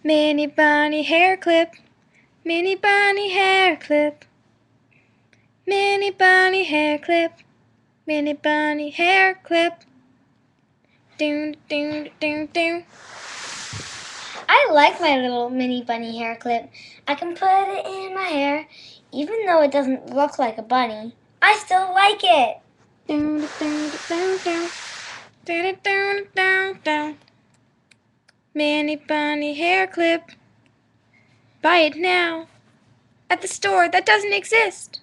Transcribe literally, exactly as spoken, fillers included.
Mini bunny hair clip, mini bunny hair clip, mini bunny hair clip, mini bunny hair clip. Ding, ding, ding, ding. I like my little mini bunny hair clip. I can put it in my hair, even though it doesn't look like a bunny. I still like it. Down, down, down, down, down, down, down, down. Mini bunny hair clip. Buy it now at the store that doesn't exist.